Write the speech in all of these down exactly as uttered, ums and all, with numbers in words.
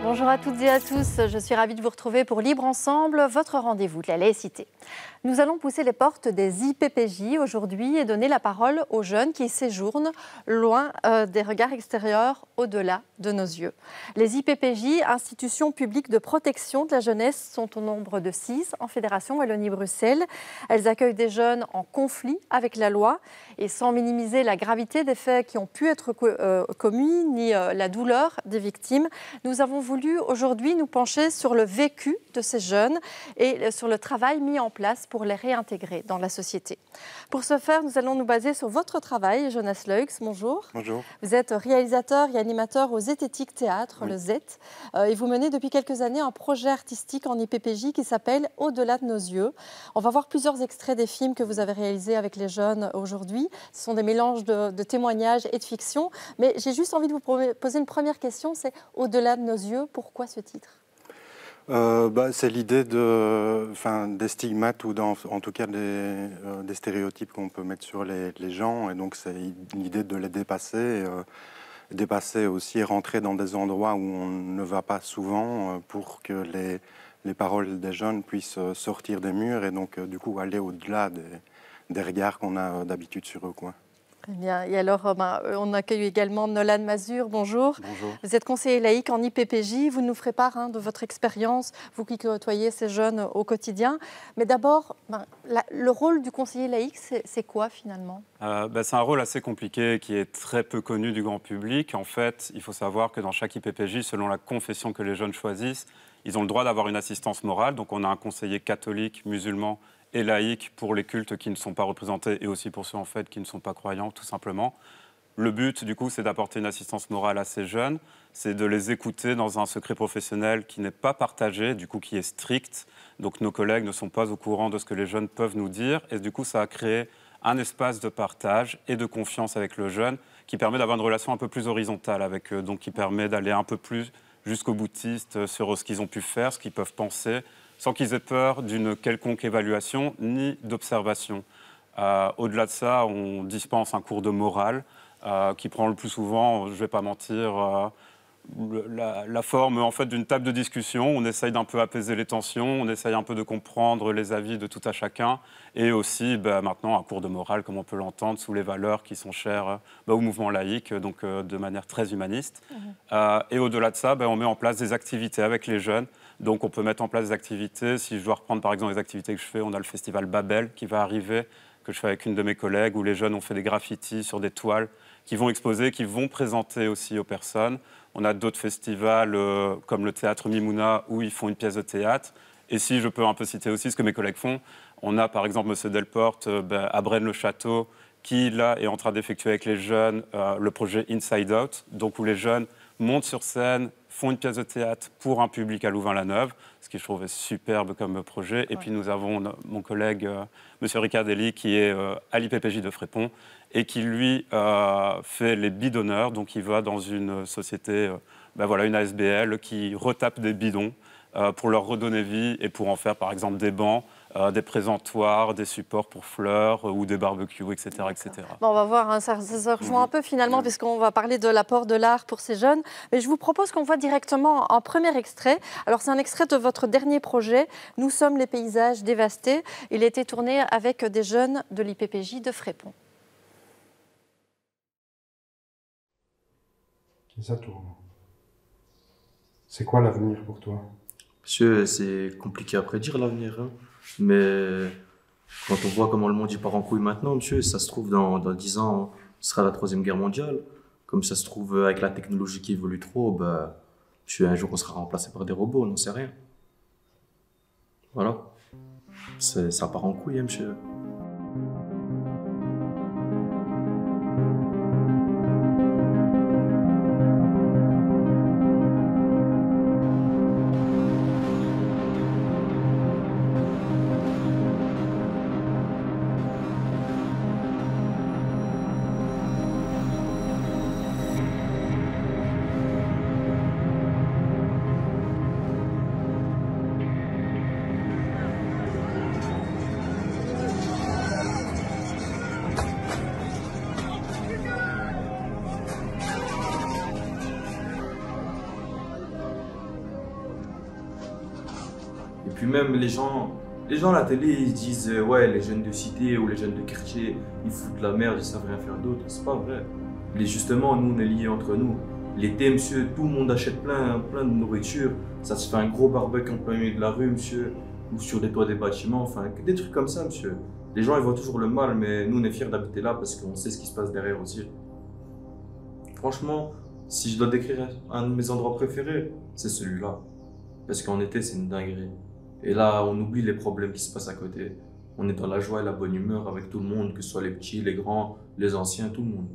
Bonjour à toutes et à tous, je suis ravie de vous retrouver pour Libre Ensemble, votre rendez-vous de la laïcité. Nous allons pousser les portes des I P P J aujourd'hui et donner la parole aux jeunes qui séjournent loin euh, des regards extérieurs, au-delà de nos yeux. Les I P P J, institutions publiques de protection de la jeunesse, sont au nombre de six en Fédération Wallonie-Bruxelles. Elles accueillent des jeunes en conflit avec la loi et sans minimiser la gravité des faits qui ont pu être co euh, commis ni euh, la douleur des victimes. Nous avons voulu aujourd'hui nous pencher sur le vécu de ces jeunes et sur le travail mis en place pour les réintégrer dans la société. Pour ce faire, nous allons nous baser sur votre travail, Jonas Leux. Bonjour. Bonjour. Vous êtes réalisateur et animateur au Zététique Théâtre, oui. le Z, euh, et vous menez depuis quelques années un projet artistique en I P P J qui s'appelle Au-delà de nos yeux. On va voir plusieurs extraits des films que vous avez réalisés avec les jeunes aujourd'hui. Ce sont des mélanges de, de témoignages et de fiction. Mais j'ai juste envie de vous poser une première question, c'est Au-delà de nos yeux, pourquoi ce titre ? Euh, bah, c'est l'idée de, enfin, des stigmates ou dans, en tout cas des, euh, des stéréotypes qu'on peut mettre sur les, les gens. Et donc, c'est l'idée de les dépasser, euh, dépasser aussi et rentrer dans des endroits où on ne va pas souvent euh, pour que les, les paroles des jeunes puissent sortir des murs et donc, euh, du coup, aller au-delà des, des regards qu'on a d'habitude sur eux, quoi. Très bien. Et alors, ben, on accueille également Nolan Mazur. Bonjour. Bonjour. Vous êtes conseiller laïque en I P P J. Vous nous ferez part hein, de votre expérience, vous qui côtoyez ces jeunes au quotidien. Mais d'abord, ben, la, le rôle du conseiller laïque, c'est quoi finalement ? euh, ben, C'est un rôle assez compliqué qui est très peu connu du grand public. En fait, il faut savoir que dans chaque I P P J, selon la confession que les jeunes choisissent, ils ont le droit d'avoir une assistance morale. Donc, on a un conseiller catholique, musulman et laïque pour les cultes qui ne sont pas représentés et aussi pour ceux en fait qui ne sont pas croyants, tout simplement. Le but, du coup, c'est d'apporter une assistance morale à ces jeunes, c'est de les écouter dans un secret professionnel qui n'est pas partagé, du coup, qui est strict. Donc, nos collègues ne sont pas au courant de ce que les jeunes peuvent nous dire. Et du coup, ça a créé un espace de partage et de confiance avec le jeune qui permet d'avoir une relation un peu plus horizontale avec eux, donc qui permet d'aller un peu plus jusqu'au boutiste sur ce qu'ils ont pu faire, ce qu'ils peuvent penser, sans qu'ils aient peur d'une quelconque évaluation ni d'observation. Euh, au-delà de ça, on dispense un cours de morale euh, qui prend le plus souvent, je ne vais pas mentir, euh, la, la forme en fait, d'une table de discussion. On essaye d'un peu apaiser les tensions, on essaye un peu de comprendre les avis de tout à chacun, et aussi bah, maintenant un cours de morale, comme on peut l'entendre, sous les valeurs qui sont chères bah, au mouvement laïque, donc euh, de manière très humaniste. Mmh. Euh, et au-delà de ça, bah, on met en place des activités avec les jeunes. Donc on peut mettre en place des activités. Si je dois reprendre par exemple les activités que je fais, on a le festival Babel qui va arriver, que je fais avec une de mes collègues, où les jeunes ont fait des graffitis sur des toiles qui vont exposer, qui vont présenter aussi aux personnes. On a d'autres festivals euh, comme le Théâtre Mimouna où ils font une pièce de théâtre. Et si je peux un peu citer aussi ce que mes collègues font, on a par exemple M. Delporte euh, ben, à Braine-le-Château qui là est en train d'effectuer avec les jeunes euh, le projet Inside Out, donc où les jeunes montent sur scène, font une pièce de théâtre pour un public à Louvain-la-Neuve, ce qui je trouve superbe comme projet. Et ouais. Puis nous avons mon collègue, euh, M. Ricardelli, qui est euh, à l'I P P J de Frépont et qui, lui, euh, fait les bidonneurs. Donc il va dans une société, euh, ben voilà, une A S B L, qui retape des bidons euh, pour leur redonner vie et pour en faire, par exemple, des bancs, Euh, des présentoirs, des supports pour fleurs euh, ou des barbecues, et cetera et cetera. Bon, on va voir, hein, ça, ça se rejoint un peu finalement, mmh. puisqu'on va parler de l'apport de l'art pour ces jeunes. Mais je vous propose qu'on voit directement un premier extrait. Alors, c'est un extrait de votre dernier projet, « Nous sommes les paysages dévastés ». Il a été tourné avec des jeunes de l'I P P J de Frépont. Et ça tourne. C'est quoi l'avenir pour toi ? Monsieur, c'est compliqué à prédire l'avenir, hein. Mais quand on voit comment le monde y part en couille maintenant, monsieur, ça se trouve dans, dans dix ans, ce sera la troisième guerre mondiale. Comme ça se trouve avec la technologie qui évolue trop, bah, monsieur, un jour on sera remplacé par des robots, on n'en sait rien. Voilà. Ça part en couille, hein, monsieur. Et puis même les gens, les gens à la télé, ils disent euh, ouais, les jeunes de cité ou les jeunes de quartier, ils foutent la merde, ils savent rien faire d'autre. C'est pas vrai. Mais justement, nous, on est liés entre nous. L'été, monsieur, tout le monde achète plein, plein de nourriture. Ça se fait un gros barbecue en plein milieu de la rue, monsieur, ou sur des toits des bâtiments, enfin, des trucs comme ça, monsieur. Les gens, ils voient toujours le mal, mais nous, on est fiers d'habiter là parce qu'on sait ce qui se passe derrière aussi. Franchement, si je dois décrire un de mes endroits préférés, c'est celui-là. Parce qu'en été, c'est une dinguerie. Et là, on oublie les problèmes qui se passent à côté. On est dans la joie et la bonne humeur avec tout le monde, que ce soit les petits, les grands, les anciens, tout le monde.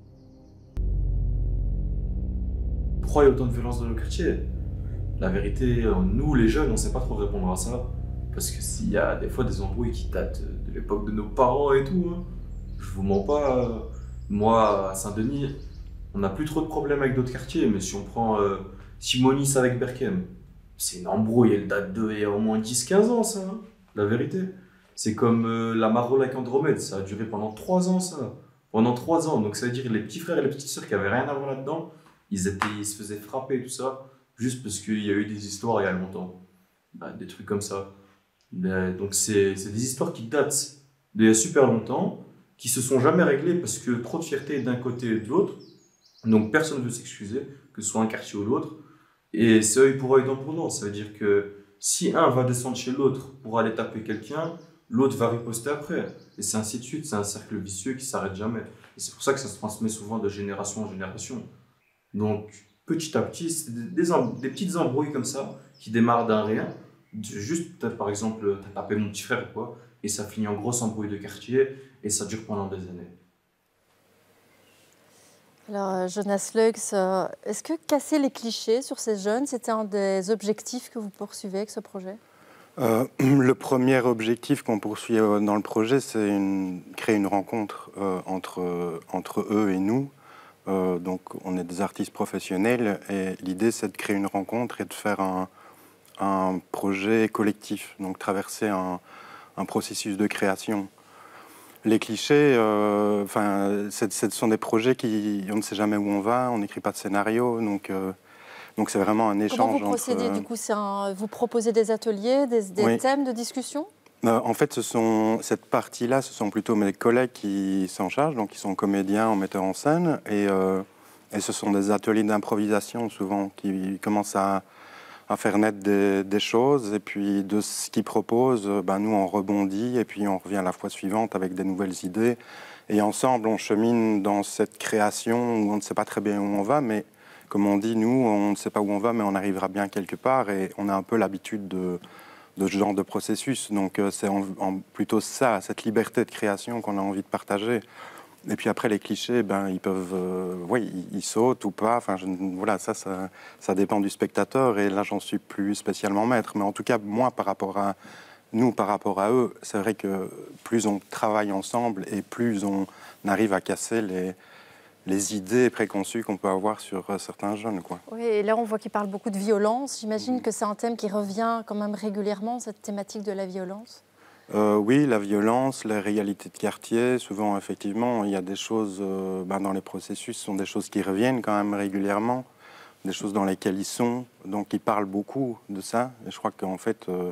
Pourquoi il y a autant de violence dans nos quartiers? La vérité, nous, les jeunes, on ne sait pas trop répondre à ça. Parce que s'il y a des fois des embrouilles qui datent de l'époque de nos parents et tout, hein, je vous mens pas, moi, à Saint-Denis, on n'a plus trop de problèmes avec d'autres quartiers, mais si on prend euh, Simonis avec Berkem, c'est une embrouille, elle date de il y a au moins dix quinze ans, ça, hein, la vérité. C'est comme euh, la Marole avec Andromède, ça a duré pendant trois ans, ça. Pendant trois ans, donc ça veut dire les petits frères et les petites sœurs qui avaient rien à voir là-dedans, ils, étaient, ils se faisaient frapper, tout ça, juste parce qu'il y a eu des histoires il y a longtemps. Bah, des trucs comme ça. Bah, donc c'est des histoires qui datent d'il y a super longtemps, qui se sont jamais réglées parce que trop de fierté d'un côté et de l'autre. Donc personne ne veut s'excuser, que ce soit un quartier ou l'autre. Et c'est œil pour œil, dent pour dent. Ça veut dire que si un va descendre chez l'autre pour aller taper quelqu'un, l'autre va riposter après. Et c'est ainsi de suite. C'est un cercle vicieux qui s'arrête jamais. Et c'est pour ça que ça se transmet souvent de génération en génération. Donc petit à petit, c'est des, des, des petites embrouilles comme ça qui démarrent d'un rien. Juste peut-être par exemple, t'as tapé mon petit frère ou quoi, et ça finit en grosse embrouille de quartier et ça dure pendant des années. Alors, Jonas Lux, euh, est-ce que casser les clichés sur ces jeunes, c'était un des objectifs que vous poursuivez avec ce projet? euh, Le premier objectif qu'on poursuit dans le projet, c'est une, créer une rencontre euh, entre, entre eux et nous. Euh, donc, on est des artistes professionnels et l'idée, c'est de créer une rencontre et de faire un, un projet collectif, donc traverser un, un processus de création. Les clichés, euh, enfin, ce sont des projets qui, on ne sait jamais où on va, on n'écrit pas de scénario, donc euh, donc c'est vraiment un échange. Comment vous procédez entre, du coup, un, vous proposez des ateliers, des, des oui. thèmes de discussion? euh, En fait, ce sont, cette partie-là, ce sont plutôt mes collègues qui s'en chargent, donc ils sont comédiens ou metteurs en scène, et, euh, et ce sont des ateliers d'improvisation souvent qui commencent à à faire naître des, des choses, et puis de ce qu'ils proposent, ben nous on rebondit, et puis on revient la fois suivante avec des nouvelles idées, et ensemble on chemine dans cette création où on ne sait pas très bien où on va, mais comme on dit, nous on ne sait pas où on va, mais on arrivera bien quelque part, et on a un peu l'habitude de, de ce genre de processus, donc c'est en, en plutôt ça, cette liberté de création qu'on a envie de partager. Et puis après, les clichés, ben, ils peuvent, euh, oui, ils, ils sautent ou pas. Enfin, je, voilà, ça, ça, ça dépend du spectateur. Et là, j'en suis plus spécialement maître. Mais en tout cas, moi, par rapport à nous, par rapport à eux, c'est vrai que plus on travaille ensemble et plus on arrive à casser les, les idées préconçues qu'on peut avoir sur certains jeunes, quoi. Oui, et là, on voit qu'il parle beaucoup de violence. J'imagine Mmh. que c'est un thème qui revient quand même régulièrement, cette thématique de la violence. Euh, oui, la violence, la réalité de quartier, souvent, effectivement, il y a des choses euh, ben, dans les processus, ce sont des choses qui reviennent quand même régulièrement, des choses dans lesquelles ils sont, donc ils parlent beaucoup de ça, et je crois qu'en fait, euh,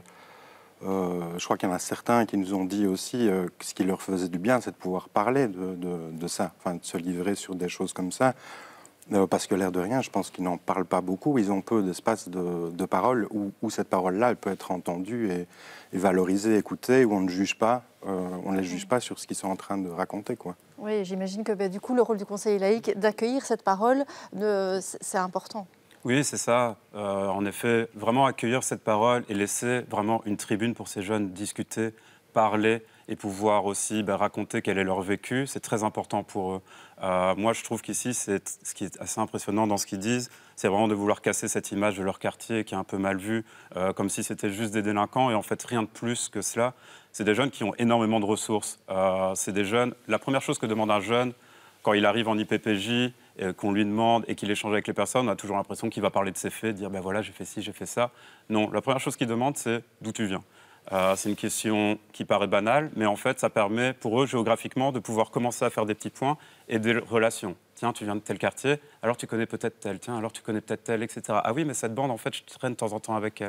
euh, je crois qu'il y en a certains qui nous ont dit aussi euh, que ce qui leur faisait du bien, c'est de pouvoir parler de, de, de ça, enfin, de se livrer sur des choses comme ça, euh, parce que l'air de rien, je pense qu'ils n'en parlent pas beaucoup, ils ont peu d'espace de, de parole, où, où cette parole-là, elle peut être entendue et et valoriser, écouter, où on ne juge pas, euh, on ne les juge pas sur ce qu'ils sont en train de raconter, quoi. Oui, j'imagine que bah, du coup, le rôle du conseiller laïque, d'accueillir cette parole, c'est important. Oui, c'est ça. Euh, en effet, vraiment accueillir cette parole et laisser vraiment une tribune pour ces jeunes discuter, parler et pouvoir aussi bah, raconter quel est leur vécu, c'est très important pour eux. Euh, moi, je trouve qu'ici, c'est ce qui est assez impressionnant dans ce qu'ils disent, c'est vraiment de vouloir casser cette image de leur quartier qui est un peu mal vue, euh, comme si c'était juste des délinquants, et en fait, rien de plus que cela. C'est des jeunes qui ont énormément de ressources. Euh, c'est des jeunes... La première chose que demande un jeune, quand il arrive en I P P J, euh, qu'on lui demande et qu'il échange avec les personnes, on a toujours l'impression qu'il va parler de ses faits, dire ben voilà, j'ai fait ci, j'ai fait ça. Non, la première chose qu'il demande, c'est d'où tu viens. Euh, c'est une question qui paraît banale, mais en fait, ça permet pour eux, géographiquement, de pouvoir commencer à faire des petits points et des relations. Tiens, tu viens de tel quartier, alors tu connais peut-être tel. Tiens, alors tu connais peut-être tel, et cetera. Ah oui, mais cette bande, en fait, je traîne de temps en temps avec elle.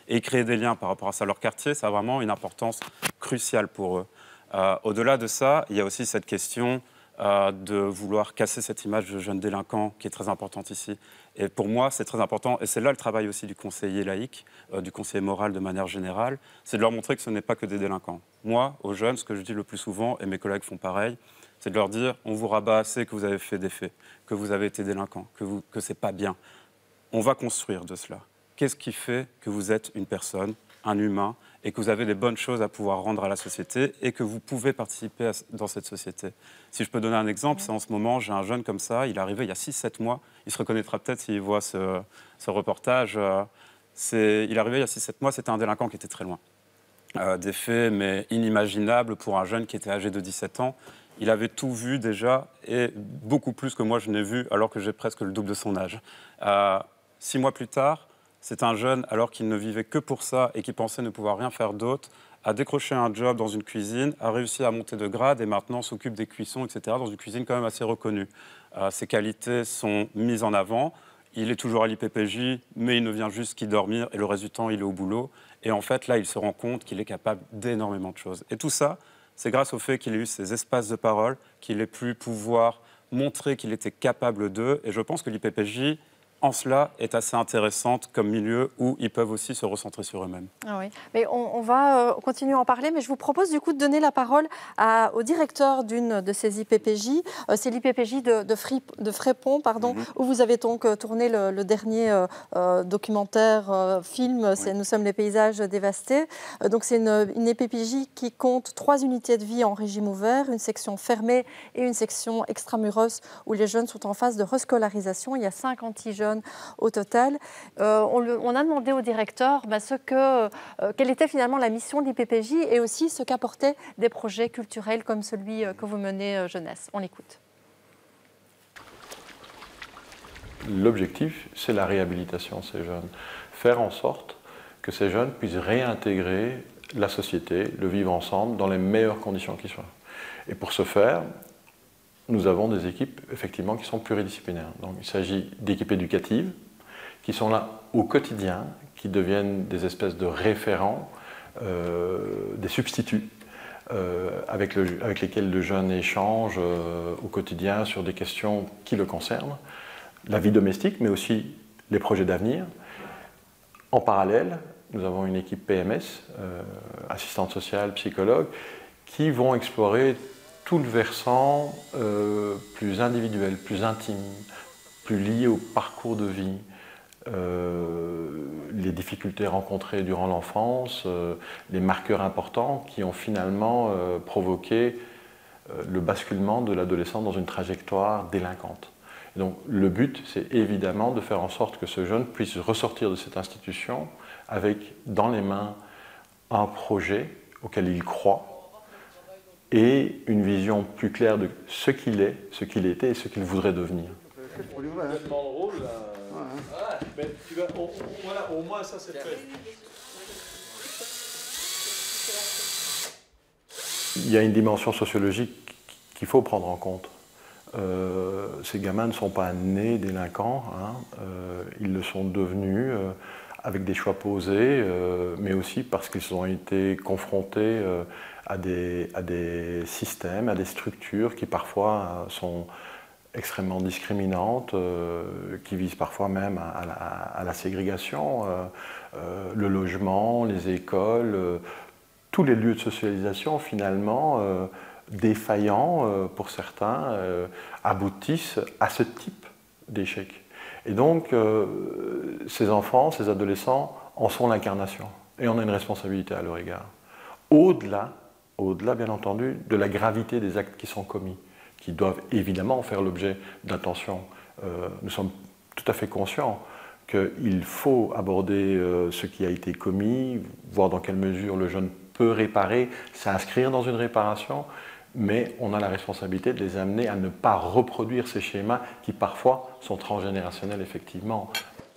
et créer des liens par rapport à ça. Leur quartier, ça a vraiment une importance cruciale pour eux. Euh, au-delà de ça, il y a aussi cette question euh, de vouloir casser cette image de jeune délinquant qui est très importante ici. Et pour moi, c'est très important, et c'est là le travail aussi du conseiller laïque, euh, du conseiller moral de manière générale, c'est de leur montrer que ce n'est pas que des délinquants. Moi, aux jeunes, ce que je dis le plus souvent, et mes collègues font pareil, c'est de leur dire, on vous rabat assez que vous avez fait des faits, que vous avez été délinquant, que, vous, que c'est pas bien. On va construire de cela. Qu'est-ce qui fait que vous êtes une personne, un humain, et que vous avez des bonnes choses à pouvoir rendre à la société et que vous pouvez participer à, dans cette société. Si je peux donner un exemple, c'est en ce moment, j'ai un jeune comme ça, il est arrivé il y a six sept mois, il se reconnaîtra peut-être s'il voit ce, ce reportage. Euh, c'est, il est arrivé il y a six sept mois, c'était un délinquant qui était très loin. Euh, des faits, mais inimaginables pour un jeune qui était âgé de dix-sept ans. Il avait tout vu déjà, et beaucoup plus que moi je n'ai vu, alors que j'ai presque le double de son âge. Euh, six mois plus tard, c'est un jeune, alors qu'il ne vivait que pour ça et qui pensait ne pouvoir rien faire d'autre, a décroché un job dans une cuisine, a réussi à monter de grade et maintenant s'occupe des cuissons, et cetera, dans une cuisine quand même assez reconnue. Euh, ses qualités sont mises en avant. Il est toujours à l'I P P J, mais il ne vient juste qu'y dormir et le reste du temps, il est au boulot. Et en fait, là, il se rend compte qu'il est capable d'énormément de choses. Et tout ça, c'est grâce au fait qu'il ait eu ces espaces de parole, qu'il ait pu pouvoir montrer qu'il était capable d'eux. Et je pense que l'I P P J, en cela, est assez intéressante comme milieu où ils peuvent aussi se recentrer sur eux-mêmes. Ah oui, mais on, on va euh, continuer à en parler, mais je vous propose du coup de donner la parole à, au directeur d'une de ces I P P J. Euh, c'est l'I P P J de, de, Frip, de Frépont, pardon, mm-hmm. où vous avez donc euh, tourné le, le dernier euh, euh, documentaire, euh, film, c'est oui. Nous sommes les paysages dévastés. Euh, donc c'est une, une I P P J qui compte trois unités de vie en régime ouvert, une section fermée et une section extramuros où les jeunes sont en phase de rescolarisation. Il y a cinquante-six jeunes au total. Euh, on, le, on a demandé au directeur bah, ce que, euh, quelle était finalement la mission de l'I P P J et aussi ce qu'apportaient des projets culturels comme celui euh, que vous menez euh, jeunesse. On l'écoute. L'objectif, c'est la réhabilitation de ces jeunes. Faire en sorte que ces jeunes puissent réintégrer la société, le vivre ensemble dans les meilleures conditions qui soient. Et pour ce faire, nous avons des équipes effectivement qui sont pluridisciplinaires. Donc, il s'agit d'équipes éducatives qui sont là au quotidien, qui deviennent des espèces de référents, euh, des substituts euh, avec, le, avec lesquels le jeune échange euh, au quotidien sur des questions qui le concernent, la vie domestique, mais aussi les projets d'avenir. En parallèle, nous avons une équipe P M S, euh, assistante sociale, psychologue, qui vont explorer tout le versant euh, plus individuel, plus intime, plus lié au parcours de vie, euh, les difficultés rencontrées durant l'enfance, euh, les marqueurs importants qui ont finalement euh, provoqué euh, le basculement de l'adolescent dans une trajectoire délinquante. Et donc le but, c'est évidemment de faire en sorte que ce jeune puisse ressortir de cette institution avec dans les mains un projet auquel il croit, et une vision plus claire de ce qu'il est, ce qu'il était et ce qu'il voudrait devenir. Il y a une dimension sociologique qu'il faut prendre en compte. Euh, ces gamins ne sont pas nés délinquants, hein, euh, ils le sont devenus euh, avec des choix posés, euh, mais aussi parce qu'ils ont été confrontés euh, à des, à des systèmes, à des structures qui parfois sont extrêmement discriminantes, euh, qui visent parfois même à, à, la, à la ségrégation, euh, euh, le logement, les écoles, euh, tous les lieux de socialisation finalement euh, défaillants euh, pour certains, euh, aboutissent à ce type d'échec. Et donc euh, ces enfants, ces adolescents en sont l'incarnation et on a une responsabilité à leur égard. Au-delà Au-delà, bien entendu, de la gravité des actes qui sont commis, qui doivent évidemment faire l'objet d'attention. Euh, nous sommes tout à fait conscients qu'il faut aborder euh, ce qui a été commis, voir dans quelle mesure le jeune peut réparer, s'inscrire dans une réparation, mais on a la responsabilité de les amener à ne pas reproduire ces schémas qui parfois sont transgénérationnels, effectivement.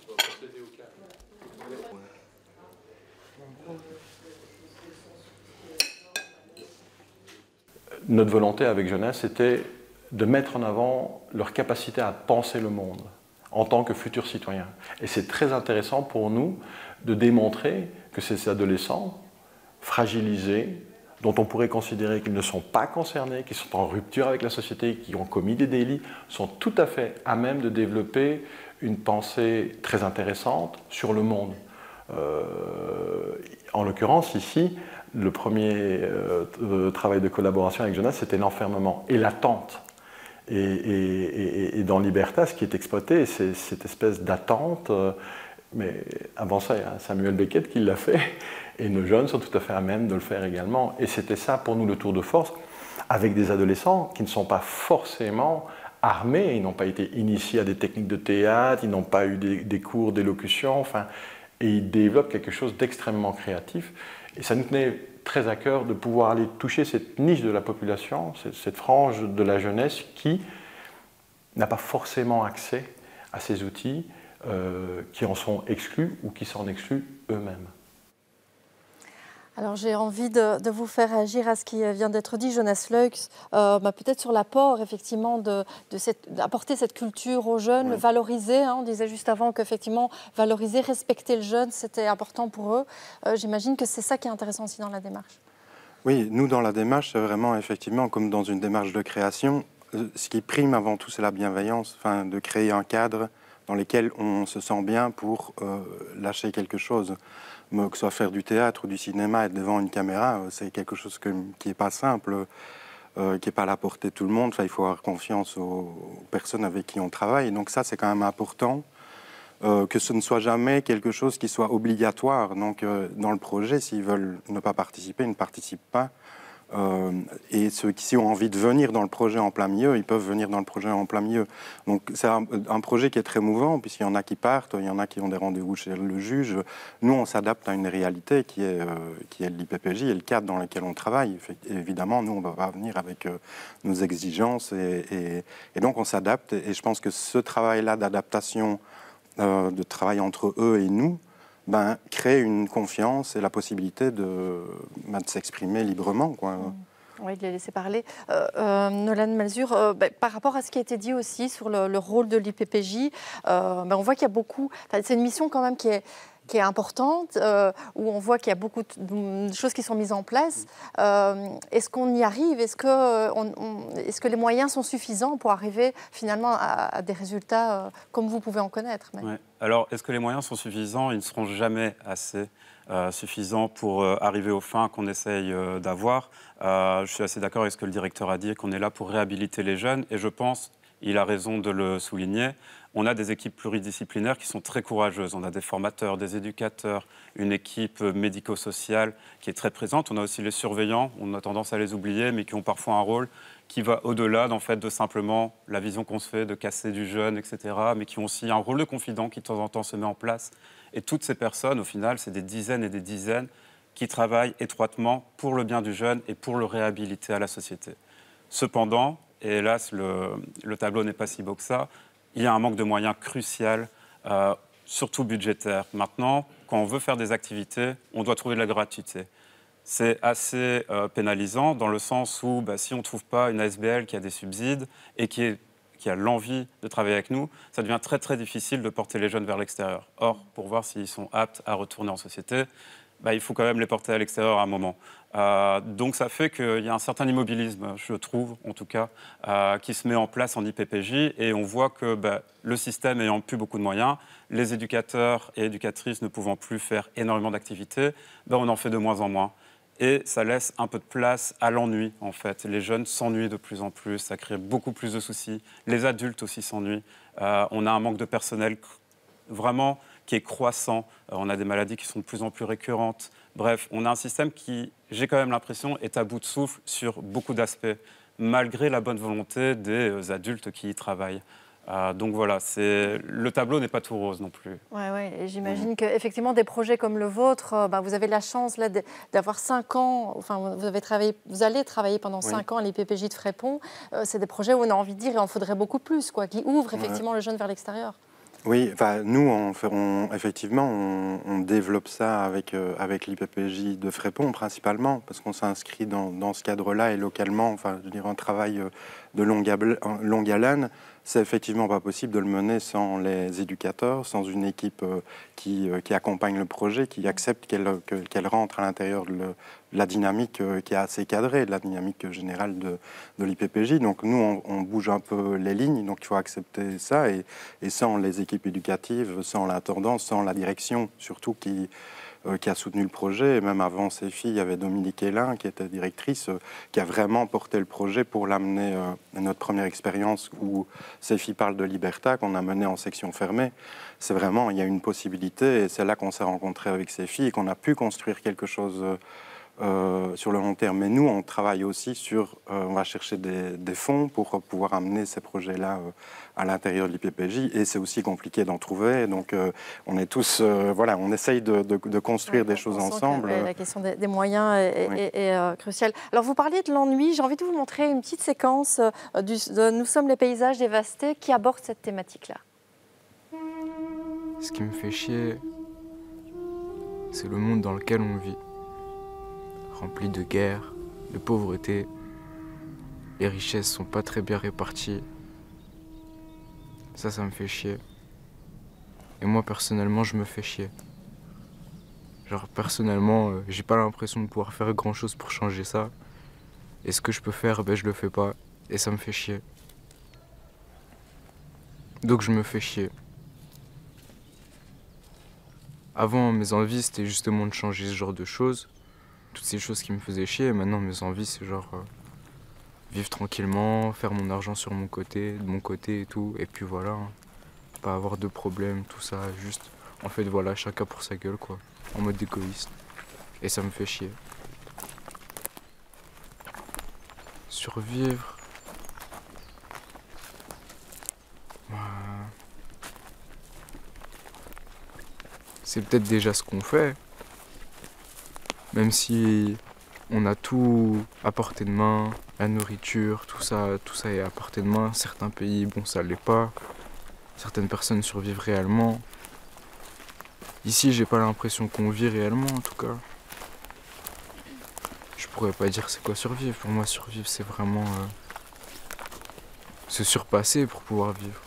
Notre volonté avec Jeunesse, c'était de mettre en avant leur capacité à penser le monde, en tant que futurs citoyens. Et c'est très intéressant pour nous de démontrer que ces adolescents fragilisés, dont on pourrait considérer qu'ils ne sont pas concernés, qui sont en rupture avec la société, qui ont commis des délits, sont tout à fait à même de développer une pensée très intéressante sur le monde. Euh, en l'occurrence, ici, le premier euh, travail de collaboration avec Jonas, c'était l'enfermement et l'attente. Et, et, et, et dans Libertas, ce qui est exploité, c'est cette espèce d'attente. Euh, mais avant ça, il y a Samuel Beckett qui l'a fait, et nos jeunes sont tout à fait à même de le faire également. Et c'était ça pour nous le tour de force, avec des adolescents qui ne sont pas forcément armés, ils n'ont pas été initiés à des techniques de théâtre, ils n'ont pas eu des, des cours d'élocution, enfin, et ils développent quelque chose d'extrêmement créatif. Et ça nous tenait très à cœur de pouvoir aller toucher cette niche de la population, cette, cette frange de la jeunesse qui n'a pas forcément accès à ces outils, euh, qui en sont exclus ou qui s'en excluent eux-mêmes. Alors j'ai envie de, de vous faire réagir à ce qui vient d'être dit, Jonas Leux, euh, bah, peut-être sur l'apport effectivement de, de cette, d'apporter cette culture aux jeunes, oui. le valoriser. Hein, on disait juste avant qu'effectivement valoriser, respecter le jeune, c'était important pour eux. Euh, j'imagine que c'est ça qui est intéressant aussi dans la démarche. Oui, nous dans la démarche, c'est vraiment effectivement comme dans une démarche de création, ce qui prime avant tout, c'est la bienveillance, enfin, de créer un cadre dans lequel on se sent bien pour euh, lâcher quelque chose. Que ce soit faire du théâtre ou du cinéma, être devant une caméra, c'est quelque chose que, qui n'est pas simple, euh, qui n'est pas à la portée de tout le monde. Enfin, il faut avoir confiance aux, aux personnes avec qui on travaille. Donc ça, c'est quand même important, euh, que ce ne soit jamais quelque chose qui soit obligatoire. Donc euh, dans le projet, s'ils veulent ne pas participer, ils ne participent pas. Euh, et ceux qui ont envie de venir dans le projet en plein milieu, ils peuvent venir dans le projet en plein milieu. Donc c'est un, un projet qui est très mouvant, puisqu'il y en a qui partent, il y en a qui ont des rendez-vous chez le juge. Nous, on s'adapte à une réalité qui est, euh, qui est l'I P P J et le cadre dans lequel on travaille. Et évidemment, nous, on ne va pas venir avec euh, nos exigences. Et, et, et donc, on s'adapte. Et je pense que ce travail-là d'adaptation, euh, de travail entre eux et nous, Ben, créer une confiance et la possibilité de, ben, de s'exprimer librement, quoi. Mmh. Oui, de les laisser parler. Euh, euh, Nolan Malzur, euh, ben, par rapport à ce qui a été dit aussi sur le, le rôle de l'I P P J, euh, ben, on voit qu'il y a beaucoup... C'est une mission quand même qui est... qui est importante, euh, où on voit qu'il y a beaucoup de choses qui sont mises en place. Euh, est-ce qu'on y arrive? Est-ce que, on, on, est-ce que les moyens sont suffisants pour arriver finalement à, à des résultats euh, comme vous pouvez en connaître? Mais... Ouais. Alors, est-ce que les moyens sont suffisants? Ils ne seront jamais assez euh, suffisants pour euh, arriver aux fins qu'on essaye euh, d'avoir. Euh, je suis assez d'accord avec ce que le directeur a dit, qu'on est là pour réhabiliter les jeunes. Et je pense, il a raison de le souligner, on a des équipes pluridisciplinaires qui sont très courageuses. On a des formateurs, des éducateurs, une équipe médico-sociale qui est très présente. On a aussi les surveillants, on a tendance à les oublier, mais qui ont parfois un rôle qui va au-delà en fait, de simplement la vision qu'on se fait de casser du jeune, et cetera, mais qui ont aussi un rôle de confident qui de temps en temps se met en place. Et toutes ces personnes, au final, c'est des dizaines et des dizaines qui travaillent étroitement pour le bien du jeune et pour le réhabiliter à la société. Cependant, et hélas, le, le tableau n'est pas si beau que ça, il y a un manque de moyens crucial, euh, surtout budgétaire. Maintenant, quand on veut faire des activités, on doit trouver de la gratuité. C'est assez euh, pénalisant dans le sens où bah, si on ne trouve pas une A S B L qui a des subsides et qui, est, qui a l'envie de travailler avec nous, ça devient très très difficile de porter les jeunes vers l'extérieur. Or, pour voir s'ils sont aptes à retourner en société, bah, il faut quand même les porter à l'extérieur à un moment. Euh, donc ça fait qu'il y a un certain immobilisme, je trouve, en tout cas, euh, qui se met en place en I P P J et on voit que bah, le système ayant plus beaucoup de moyens, les éducateurs et éducatrices ne pouvant plus faire énormément d'activités, bah, on en fait de moins en moins. Et ça laisse un peu de place à l'ennui, en fait. Les jeunes s'ennuient de plus en plus, ça crée beaucoup plus de soucis. Les adultes aussi s'ennuient. Euh, on a un manque de personnel vraiment qui est croissant. Euh, on a des maladies qui sont de plus en plus récurrentes. Bref, on a un système qui, j'ai quand même l'impression, est à bout de souffle sur beaucoup d'aspects, malgré la bonne volonté des adultes qui y travaillent. Euh, donc voilà, c'est... le tableau n'est pas tout rose non plus. Oui, ouais, et j'imagine mmh. qu'effectivement, des projets comme le vôtre, euh, bah, vous avez la chance là, de, d'avoir cinq ans, enfin, vous, avez travaillé, vous allez travailler pendant oui. cinq ans à l'I P P J de Frépont. Euh, c'est des projets où on a envie de dire, il en faudrait beaucoup plus, quoi, qui ouvrent effectivement ouais. le jeune vers l'extérieur. Oui, enfin, nous, on, on, effectivement, on, on développe ça avec, euh, avec l'I P P J de Frépont, principalement, parce qu'on s'inscrit dans, dans ce cadre-là et localement, enfin, je veux dire, un travail de longue, longue haleine. c'est effectivement pas possible de le mener sans les éducateurs, sans une équipe euh, qui, euh, qui accompagne le projet, qui accepte qu'elle que, qu'elle rentre à l'intérieur de, le, de la dynamique euh, qui est assez cadrée, de la dynamique générale de, de l'I P P J. Donc nous, on, on bouge un peu les lignes, donc il faut accepter ça. Et, et sans les équipes éducatives, sans l'intendance, sans la direction, surtout qui... qui a soutenu le projet. Et même avant ces filles, il y avait Dominique Hélin, qui était directrice, euh, qui a vraiment porté le projet pour l'amener euh, à notre première expérience où ces filles parlent de Liberta, qu'on a mené en section fermée. C'est vraiment, il y a une possibilité, et c'est là qu'on s'est rencontrés avec ces filles et qu'on a pu construire quelque chose euh, Euh, sur le long terme. Mais nous, on travaille aussi sur, euh, on va chercher des, des fonds pour pouvoir amener ces projets-là euh, à l'intérieur de l'I P P J, et c'est aussi compliqué d'en trouver. Donc, euh, on est tous, euh, voilà, on essaye de, de, de construire ouais, des choses ensemble. Que, ouais, la question des, des moyens est, oui. est, est euh, cruciale. Alors, vous parliez de l'ennui. J'ai envie de vous montrer une petite séquence euh, du, de Nous sommes les paysages dévastés qui aborde cette thématique-là. Ce qui me fait chier, c'est le monde dans lequel on vit. Rempli de guerre, de pauvreté. Les richesses sont pas très bien réparties. Ça, ça me fait chier. Et moi, personnellement, je me fais chier. Genre, personnellement, euh, j'ai pas l'impression de pouvoir faire grand-chose pour changer ça. Et ce que je peux faire, ben, je le fais pas. Et ça me fait chier. Donc, je me fais chier. Avant, mes envies, c'était justement de changer ce genre de choses. Toutes ces choses qui me faisaient chier, et maintenant mes envies c'est genre euh, vivre tranquillement, faire mon argent sur mon côté, de mon côté et tout, et puis voilà, hein. Pas avoir de problème, tout ça, juste en fait voilà, chacun pour sa gueule quoi, en mode égoïste, et ça me fait chier. Survivre, bah, c'est peut-être déjà ce qu'on fait. Même si on a tout à portée de main, la nourriture, tout ça, tout ça est à portée de main. Certains pays, bon, ça l'est pas. Certaines personnes survivent réellement. Ici, j'ai pas l'impression qu'on vit réellement, en tout cas. Je pourrais pas dire c'est quoi survivre. Pour moi, survivre, c'est vraiment euh, se surpasser pour pouvoir vivre.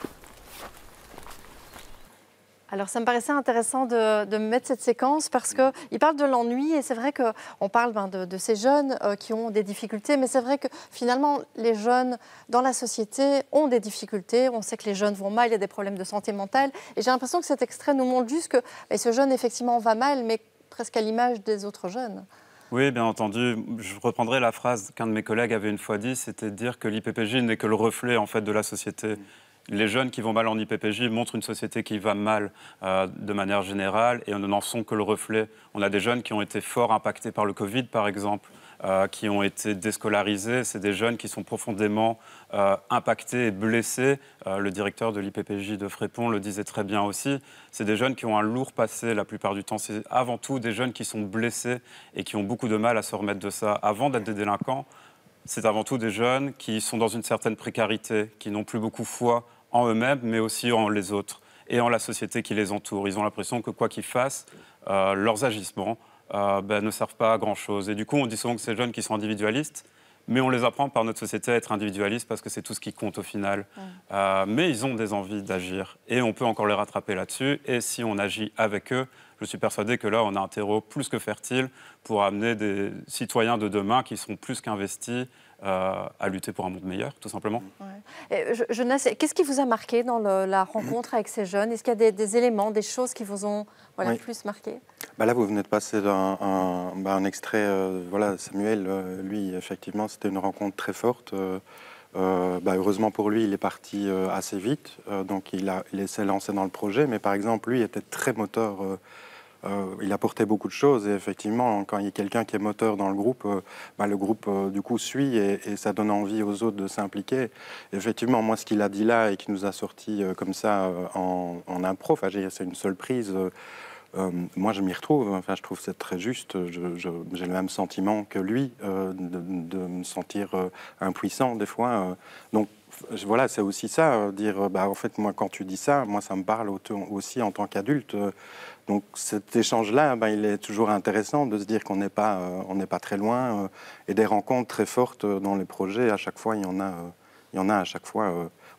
Alors, ça me paraissait intéressant de, de mettre cette séquence parce qu'il parle de l'ennui et c'est vrai qu'on parle ben, de, de ces jeunes euh, qui ont des difficultés, mais c'est vrai que finalement, les jeunes dans la société ont des difficultés. On sait que les jeunes vont mal, il y a des problèmes de santé mentale. Et j'ai l'impression que cet extrait nous montre juste que ben, ce jeune, effectivement, va mal, mais presque à l'image des autres jeunes. Oui, bien entendu. Je reprendrai la phrase qu'un de mes collègues avait une fois dit, c'était de dire que l'I P P J n'est que le reflet en fait, de la société. Les jeunes qui vont mal en I P P J montrent une société qui va mal euh, de manière générale et n'en sont que le reflet. On a des jeunes qui ont été fort impactés par le Covid, par exemple, euh, qui ont été déscolarisés. C'est des jeunes qui sont profondément euh, impactés et blessés. Euh, le directeur de l'I P P J de Frépont le disait très bien aussi. C'est des jeunes qui ont un lourd passé la plupart du temps. C'est avant tout des jeunes qui sont blessés et qui ont beaucoup de mal à se remettre de ça. Avant d'être des délinquants, c'est avant tout des jeunes qui sont dans une certaine précarité, qui n'ont plus beaucoup foi en eux-mêmes, mais aussi en les autres et en la société qui les entoure. Ils ont l'impression que quoi qu'ils fassent, euh, leurs agissements euh, ben, ne servent pas à grand-chose. Et du coup, on dit souvent que ces jeunes qui sont individualistes, mais on les apprend par notre société à être individualistes parce que c'est tout ce qui compte au final. Mmh. Euh, mais ils ont des envies d'agir et on peut encore les rattraper là-dessus. Et si on agit avec eux, je suis persuadé que là, on a un terreau plus que fertile pour amener des citoyens de demain qui seront plus qu'investis euh, à lutter pour un monde meilleur, tout simplement. Ouais. Je, Jonas, qu'est-ce qui vous a marqué dans le, la rencontre avec ces jeunes? Est-ce qu'il y a des, des éléments, des choses qui vous ont voilà, oui. plus marqué? Bah là, vous venez de passer un, un, bah un extrait. Euh, voilà, Samuel, euh, lui, effectivement, c'était une rencontre très forte. Euh, euh, bah heureusement pour lui, il est parti euh, assez vite. Euh, donc, il, a, il s'est lancé dans le projet. Mais par exemple, lui était très moteur. Euh, Euh, il apportait beaucoup de choses et effectivement, quand il y a quelqu'un qui est moteur dans le groupe, euh, bah, le groupe euh, du coup suit et, et ça donne envie aux autres de s'impliquer. Effectivement, moi, ce qu'il a dit là et qui nous a sorti euh, comme ça euh, en, en impro, enfin, c'est une seule prise. Euh, euh, moi, je m'y retrouve. Enfin, je trouve que c'est très juste. Je, je, j'ai le même sentiment que lui euh, de, de me sentir euh, impuissant des fois. Euh, donc voilà, c'est aussi ça, euh, dire, bah, en fait, moi, quand tu dis ça, moi, ça me parle aussi en tant qu'adulte. Euh, donc cet échange-là, ben, il est toujours intéressant de se dire qu'on n'est pas, euh, on n'est pas très loin euh, et des rencontres très fortes dans les projets. À chaque fois, il y en a, euh, il y en a à chaque fois. Euh,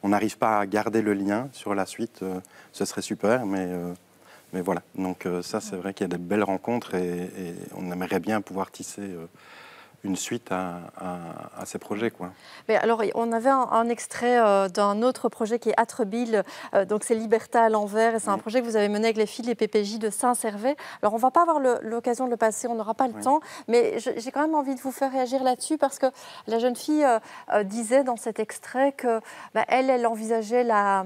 on n'arrive pas à garder le lien sur la suite, euh, ce serait super, mais, euh, mais voilà. Donc euh, ça, c'est vrai qu'il y a des belles rencontres et, et on aimerait bien pouvoir tisser euh, une suite à, à, à ces projets, quoi. Mais alors, on avait un, un extrait euh, d'un autre projet qui est Atrebil, euh, donc c'est Liberta à l'envers, et c'est oui. un projet que vous avez mené avec les filles des P P J de Saint-Servais. Alors, on ne va pas avoir l'occasion de le passer, on n'aura pas le oui. temps, mais j'ai quand même envie de vous faire réagir là-dessus, parce que la jeune fille euh, euh, disait dans cet extrait que bah, elle, elle envisageait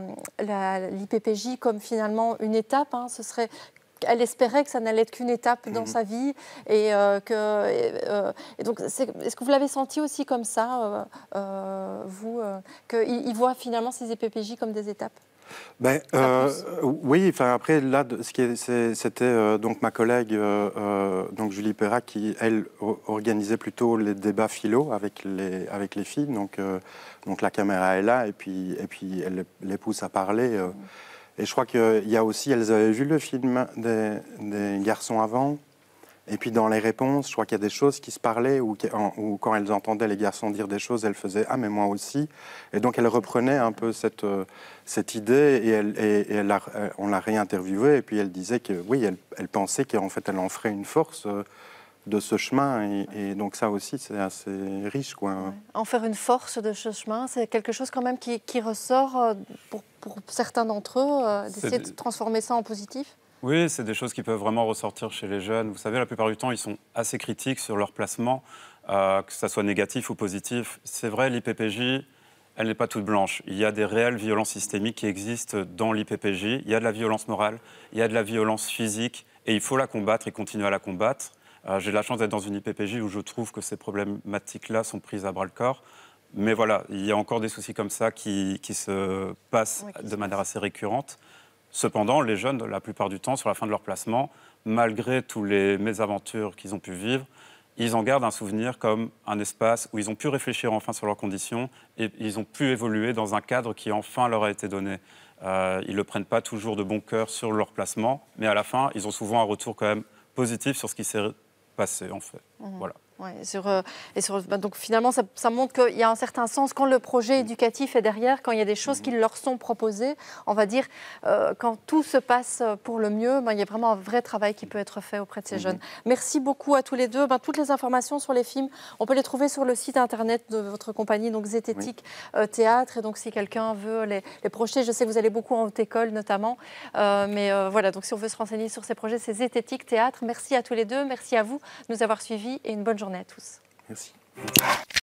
l'I P P J comme finalement une étape, hein, ce serait... Elle espérait que ça n'allait être qu'une étape dans mmh. sa vie. Et, euh, que, euh, et donc, est-ce que vous l'avez senti aussi comme ça, euh, euh, vous, euh, qu'il voit finalement ces I P P J comme des étapes? Ben, euh, oui, enfin après là, ce qui c'était euh, donc ma collègue euh, euh, donc Julie Perrac qui elle organisait plutôt les débats philo avec les avec les filles. Donc euh, donc la caméra est là et puis et puis elle les pousse à parler. Euh, mmh. Et je crois qu'il y a aussi, elles avaient vu le film des, des garçons avant, et puis dans les réponses, je crois qu'il y a des choses qui se parlaient, ou, ou quand elles entendaient les garçons dire des choses, elles faisaient « Ah, mais moi aussi ». Et donc elles reprenaient un peu cette, cette idée, et, elle, et, et elle a, on l'a réinterviewée, et puis elle disait que oui, elle, elle pensait qu'en fait elle en ferait une force de ce chemin, et, et donc ça aussi c'est assez riche, quoi. Ouais. En faire une force de ce chemin, c'est quelque chose quand même qui, qui ressort pour, pour certains d'entre eux, euh, d'essayer de transformer ça en positif. Oui, c'est des choses qui peuvent vraiment ressortir chez les jeunes. Vous savez, la plupart du temps, ils sont assez critiques sur leur placement, euh, que ça soit négatif ou positif. C'est vrai, l'I P P J, elle n'est pas toute blanche. Il y a des réelles violences systémiques qui existent dans l'I P P J. Il y a de la violence morale, il y a de la violence physique, et il faut la combattre et continuer à la combattre. Euh, j'ai la chance d'être dans une I P P J où je trouve que ces problématiques-là sont prises à bras-le-corps. Mais voilà, il y a encore des soucis comme ça qui, qui se passent oui, qui de manière passe. assez récurrente. Cependant, les jeunes, la plupart du temps, sur la fin de leur placement, malgré toutes les mésaventures qu'ils ont pu vivre, ils en gardent un souvenir comme un espace où ils ont pu réfléchir enfin sur leurs conditions et ils ont pu évoluer dans un cadre qui enfin leur a été donné. Euh, ils ne le prennent pas toujours de bon cœur sur leur placement, mais à la fin, ils ont souvent un retour quand même positif sur ce qui s'est passé, en fait. Mmh. Voilà. Ouais, sur, euh, et sur, bah, donc finalement, ça, ça montre qu'il y a un certain sens quand le projet éducatif est derrière, quand il y a des choses qui leur sont proposées. On va dire, euh, quand tout se passe pour le mieux, bah, il y a vraiment un vrai travail qui peut être fait auprès de ces mmh. jeunes. Merci beaucoup à tous les deux. Bah, toutes les informations sur les films, on peut les trouver sur le site internet de votre compagnie, donc Zététique oui. euh, Théâtre. Et donc, si quelqu'un veut les, les projeter, je sais que vous allez beaucoup en haute école notamment. Euh, mais euh, voilà, donc si on veut se renseigner sur ces projets, c'est Zététique Théâtre. Merci à tous les deux. Merci à vous de nous avoir suivis et une bonne journée à tous. Merci.